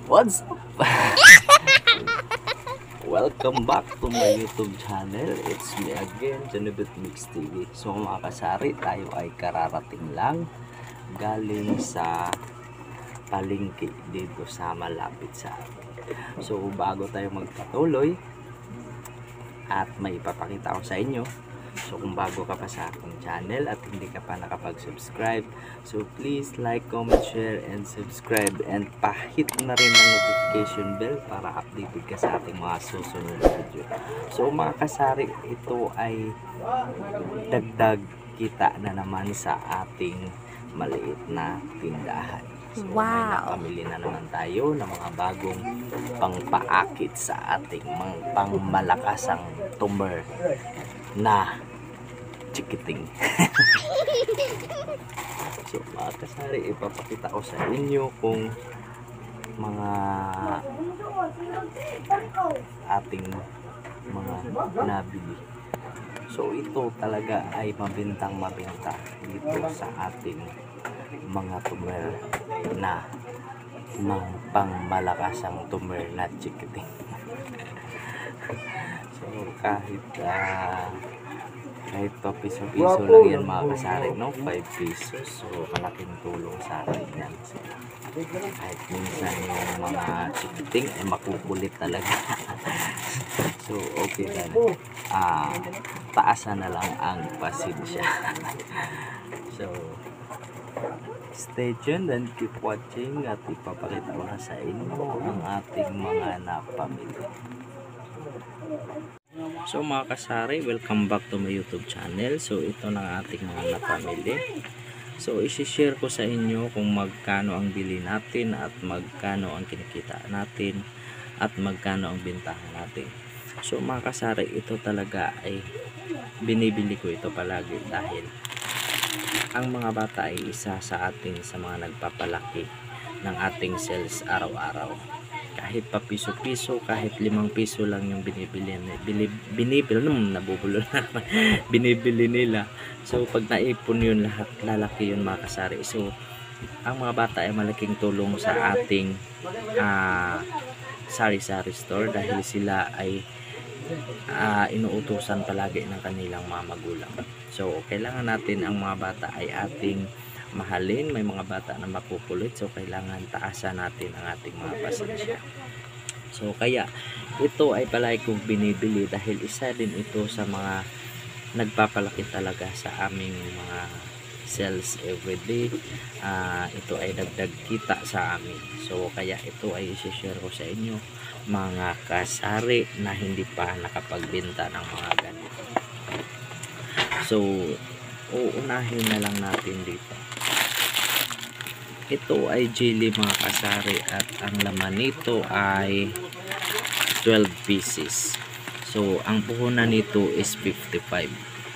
What's up? Welcome back to my YouTube channel. It's me again, Janibet Mix TV. So mga kasari, tayo ay kararating lang galing sa palengke dito sa malapit sa amin. So bago tayo magpatuloy at may ipapakita ko sa inyo, so kung bago ka pa sa aking channel at hindi ka pa nakapag-subscribe, so please like, comment, share, and subscribe, and pahit na rin ang notification bell para updated ka sa ating mga susunod na video. So mga kasari, ito ay dagdag kita na naman sa ating maliit na tindahan. So, wow! May napamili na naman tayo ng mga bagong pangpaakit sa ating pangmalakasang tumor na chikiting. So mga kasari, ipapakita ko sa inyo kung mga ating mga nabili. So ito talaga ay mabintang mabinta dito sa ating mga tumor na pangmalakasang tumor na chikiting. So kahit pa piso-piso lang yan mga kasari, no? 5 pesos. So malaking tulong sa atin yan. So, kahit minsan yung mga chikiting ay makukulit talaga. So okay lang. Taasan na lang ang pasensya. So stay tuned and keep watching at ipapakita ko na sa inyo ang ating mga napamili. So mga kasari, welcome back to my YouTube channel. So ito na ating mga napamili. So isi-share ko sa inyo kung magkano ang bili natin at magkano ang kinikita natin at magkano ang bintahan natin. So mga kasari, ito talaga ay binibili ko ito palagi dahil ang mga bata ay isa sa atin sa mga nagpapalaki ng ating sales araw-araw. Kahit pa piso-piso, kahit 5 piso lang yung binibili nila. So pag naipon yun lahat, lalaki yun mga kasari. So ang mga bata ay malaking tulong sa ating sari-sari store dahil sila ay inuutusan palagi ng kanilang mga magulang. So kailangan natin ang mga bata ay ating mahalin. May mga bata na makukulit, so kailangan taasan natin ang ating mga pasensya. So kaya ito ay palagi kong binibili dahil isa din ito sa mga nagpapalaki talaga sa aming mga sales everyday. Ito ay dagdag kita sa amin. So kaya ito ay i-share ko sa inyo mga kasari na hindi pa nakapagbenta ng mga ganito. So uunahin na lang natin dito. Ito ay jelly mga kasari at ang laman nito ay 12 pieces. So ang puhunan nito is 55.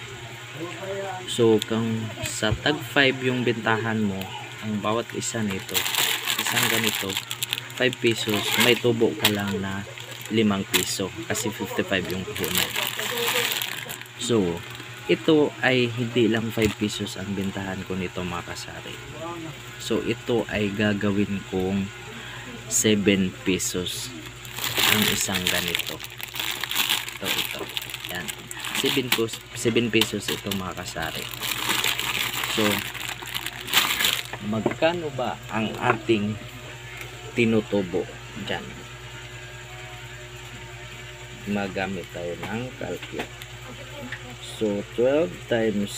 So kung sa tag 5 yung bintahan mo, ang bawat isa nito, isang ganito 5 pesos, may tubo ka lang na 5 piso kasi 55 yung puhunan. So ito ay hindi lang 5 pesos ang bintahan ko nito mga kasari. So ito ay gagawin kong 7 pesos ang isang ganito. Ito. Yan. 7 pesos ito mga kasari. So magkano ba ang ating tinutubo dyan? Magamit tayo ng calculator. So 12 times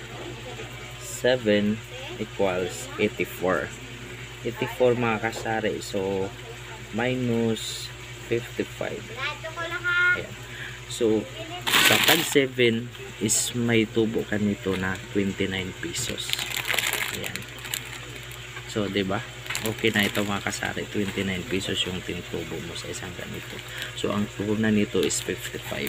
7 equals 84. 84 mga kasari. So minus 55. Ayan. So sa tag 7 is may tubo ka nito na 29 pesos. Ayan. So 'di ba? Okay na ito mga kasari, 29 pesos yung tinutubo mo sa isang ganito. So ang puhunan nito is 55.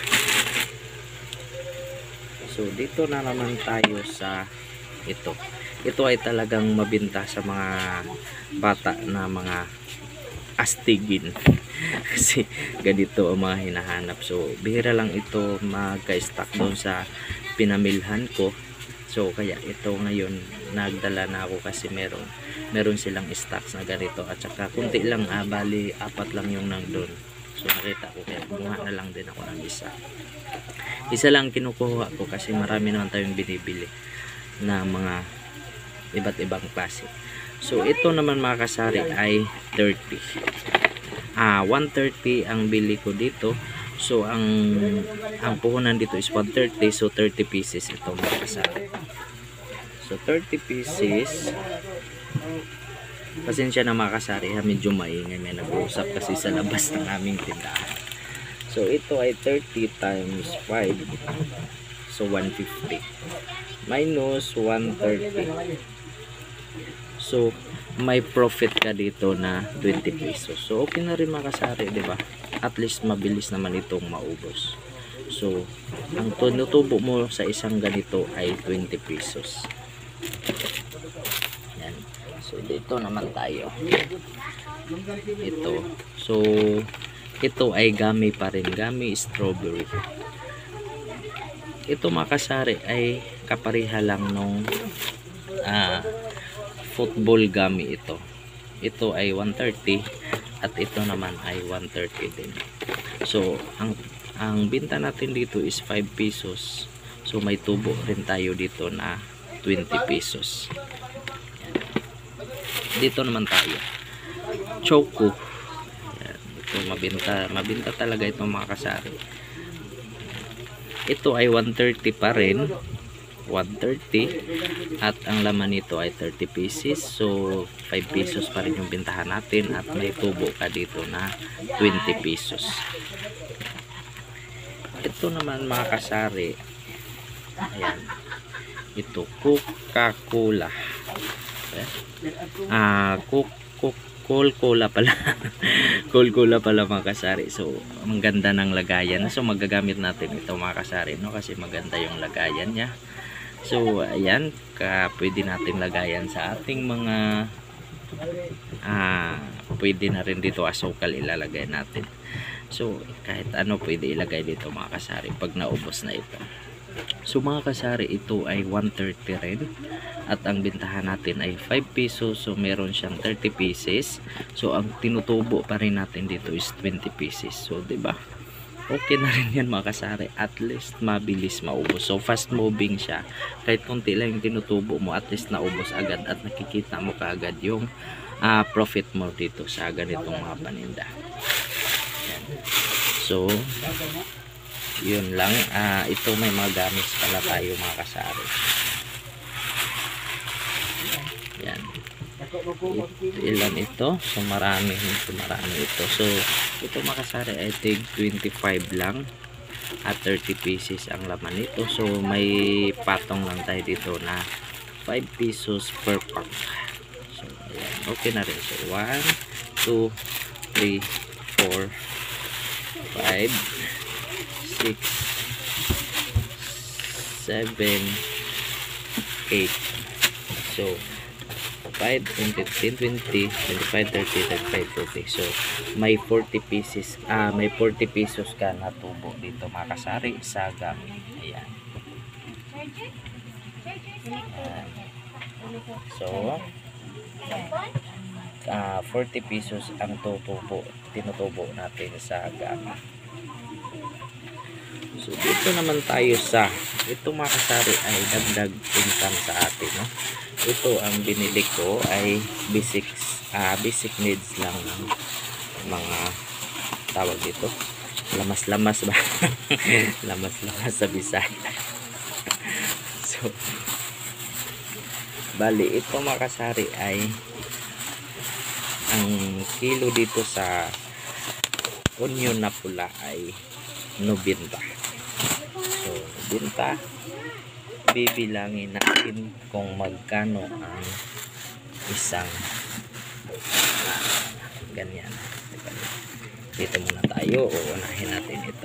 So dito na naman tayo sa ito. Ito ay talagang mabinta sa mga bata na mga astigin. Kasi ganito ang mga hinahanap. So bihira lang ito magka-stock doon sa pinamilhan ko. So kaya ito ngayon nagdala na ako kasi meron meron silang stocks na ganito, at saka kunti lang, bali 4 lang yung nandun. So nakita ko, kaya kumuha na lang din ako ng isa lang kinukuha ko kasi marami naman tayong binibili na mga iba't ibang klase. So ito naman mga kasari ay 30, 130 ang bili ko dito. So ang puhunan dito is 130, so 30 pieces ito mga kasari. So 30 pieces. Pasensya na mga kasari, medyo maingay, may nag-uusap kasi sa labas ng aming tindahan. So ito ay 30 times 5, so 150 minus 130, so may profit ka dito na 20 pesos. So okay na rin mga kasari, diba? At least mabilis naman itong maubos. So ang tinutubo mo sa isang ganito ay 20 pesos. Yan. So dito naman tayo, ito, so ito ay gummy pa rin, gummy strawberry. Ito mga kasari ay kapariha lang nung football gummy. Ito ay 130 at ito naman ay 130 din. So ang binta natin dito is 5 pesos. So may tubo rin tayo dito na 20 pesos. Dito naman tayo, choco. Yan, ito mabinta talaga ito mga kasari. Ito ay 130 pa rin, 130, at ang laman nito ay 30 pieces. So 5 pesos pa rin yung bintahan natin at may tubo ka dito na 20 pesos. Ito naman mga kasari, ayan, ito Coca-Cola. Coca-Cola pala. Coca-Cola pala mga kasari. So ang ganda ng lagayan. So magagamit natin ito mga kasari, no? Kasi maganda yung lagayan niya. So ayan, pwede natin lagayan sa ating mga pwede na rin dito asukal ilalagay natin. So kahit ano pwede ilagay dito mga kasari pag naubos na ito. So mga kasari, ito ay 130 rin at ang bintahan natin ay 5 pesos. So meron siyang 30 pieces. So ang tinutubo pa rin natin dito is 20 pieces. So 'di ba? Okay na rin yan mga kasari. At least mabilis maubos. So fast moving siya. Kahit konti lang yung tinutubo mo, at least naubos agad at nakikita mo kaagad yung profit mo dito sa ganitong mga paninda. Yan. So yun lang. Ito may mga gamis pala tayo mga kasari. Yan. Ilan ito? So marami ito. So ito mga kasari ay tig 25 lang at 30 pieces ang laman nito. So may patong lang tayo dito na 5 pesos per pack. So ayan, okay na rin. So 1, 2, 3, 4, 5, 6, 7, 8. So 5, 10, 15, 20, 25, 30, 35, 40. So may 40 pieces, may 40 pesos ka na tubo dito mga kasari sa gummy. Ayan. So 40 pesos ang tinutubo natin sa gummy. So dito naman tayo sa ito mga kasari ay dagdag income sa atin, no? Ito ang binili ko ay basic needs lang ng mga tawag dito, lamas-lamas ba? Lamas-lamas sa Bisaya. So bali ito mga kasari ay ang kilo dito sa onion na pula ay 90. So, binta, bibilangin natin kung magkano ang isang ganyan. Dito muna tayo, uunahin natin ito.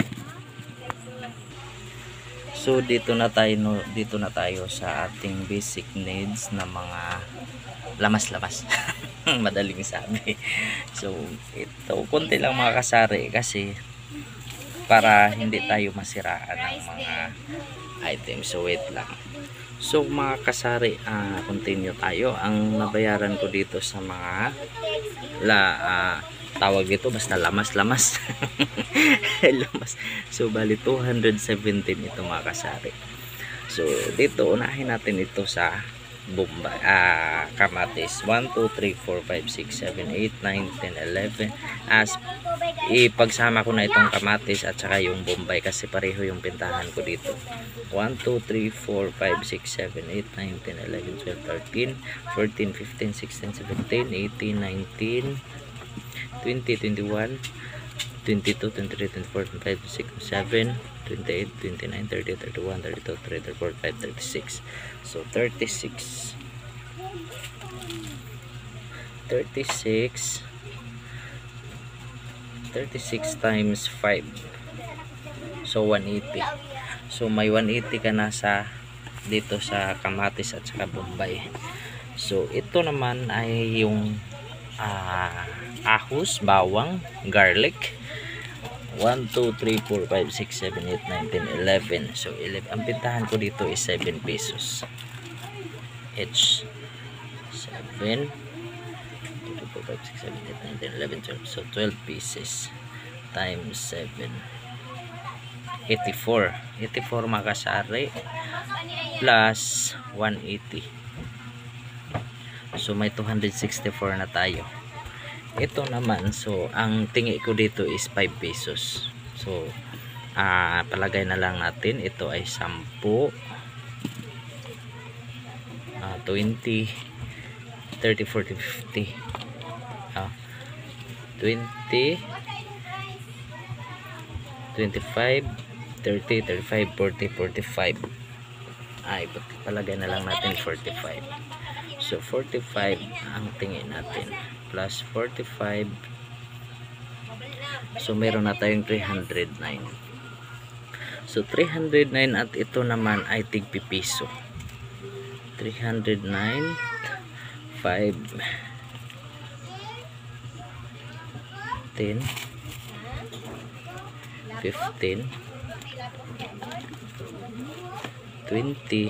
So, dito na tayo sa ating basic needs na mga lamas-lamas. Madaling sabi. So, ito, konti lang mga kasari kasi para hindi tayo masiraan ng mga items. So wait lang, So mga kasari, continue tayo. Ang nabayaran ko dito sa mga tawag dito basta lamas lamas. So bali 217 ito mga kasari. So dito unahin natin ito sa Bombay, kamatis. 1, 2, 3, 4, 5, 6, 7, 8, 9, 10, 11. As ipagsama ko na itong kamatis at saka yung Bombay kasi pareho yung pintahan ko dito. 1, 2, 3, 4, 5, 6, 7, 8, 9, 10, 11, 12, 13, 14, 15, 16, 17, 18, 19, 20, 21, 22, 23, 24, 25, 26, 27, 28, 29, 30, 31, 32, 33, 34, 35, 36. So 36 times 5, so 180. So may 180 ka na sa dito sa kamatis at saka Bombay. So ito naman ay yung ahos, bawang, garlic. 1, 2, 3, 4, 5, 6, 7, 8, 9, 10, 11. So 11. Ang pintahan ko dito is 7 pesos each. 7, 2, 4, 5, 6, 7, 8, 9, 10, 11, 12. So 12 pieces times 7, 84 mga kasari, plus 180. So may 264 na tayo. Ito naman, so ang tingi ko dito is 5 pesos. So palagay na lang natin ito ay 10, 20, 30, 40, 50, 20, 25, 30, 35, 40, 45. Ay, palagay na lang natin 45. So 45 ang tingin natin, plus 45. So meron na tayong 309. So 309 at ito naman ay tig piso. 309, 5, 10, 15, 20,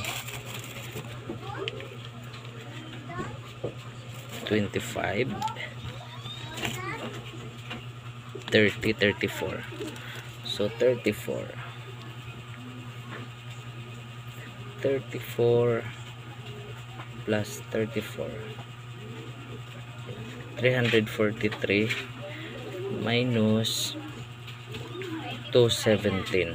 25, 30, 34. So 34 plus 34, 343 minus 217.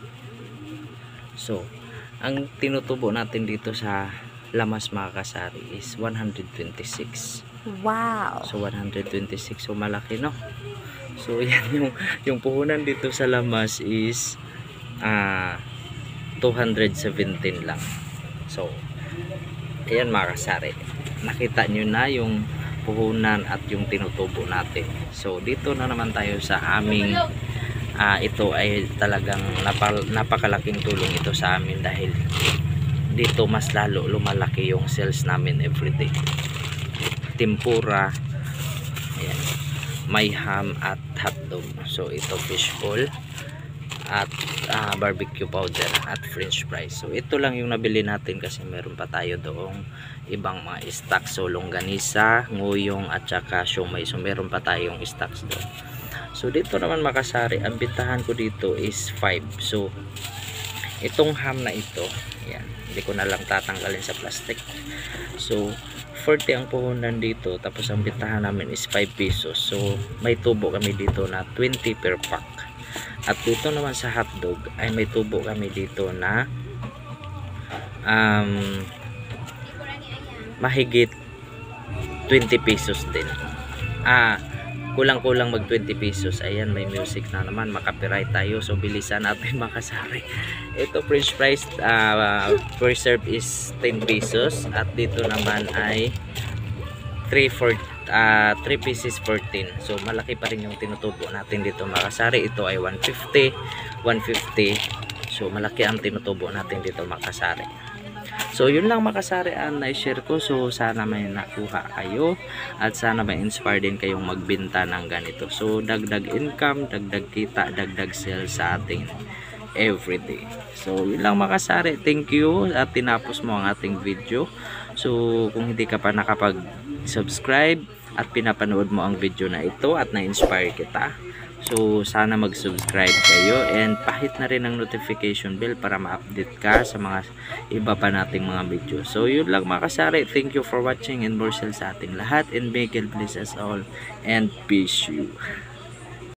So ang tinutubo natin dito sa lamas mga kasari is 126. Wow. So 126, so malaki, no? So yan yung puhunan dito sa lamas is 217 lang. So ayan mga kasari, nakita nyo na yung puhunan at yung tinutubo natin. So dito na naman tayo sa aming ito ay talagang napakalaking tulong ito sa amin dahil dito mas lalo lumalaki yung sales namin everyday. Tempura, ayan, may ham at hotdog. So ito fishball at barbecue powder at french fries. So ito lang yung nabili natin kasi meron pa tayo doong ibang mga stocks. So longganisa, nguyong at saka siomay. So meron pa tayong stocks doon. So dito naman makasari, ang bintahan ko dito is 5. So itong ham na ito, yan, hindi ko na lang tatanggalin sa plastic. So 40 ang puhunan dito, tapos ang bintahan namin is 5 pesos. So may tubo kami dito na 20 per pack. At dito naman sa hotdog ay may tubo kami dito na mahigit 20 pesos din. Kulang-kulang mag 20 pesos. Ayan, may music na naman, makapiright tayo. So bilisan natin makasari. Ito french fries per serve is 10 pesos. At dito naman ay 3 pieces 14. So malaki pa rin yung tinutubo natin dito makasari. Ito ay 150. So malaki ang tinutubo natin dito makasari. So yun lang makasari ang na-share ko. So sana may nakuha kayo at sana may inspire din kayong magbenta ng ganito. So dagdag income, dagdag kita, dagdag sales sa ating everyday. So yun lang mga kasari, thank you at tinapos mo ang ating video. So kung hindi ka pa nakapag subscribe at pinapanood mo ang video na ito at na-inspire kita, so sana mag-subscribe kayo and pahit na rin ang notification bell para ma-update ka sa mga iba pa nating mga video. So yun lang mga kasari, thank you for watching and more sales sa ating lahat, and may God bless us all and peace you.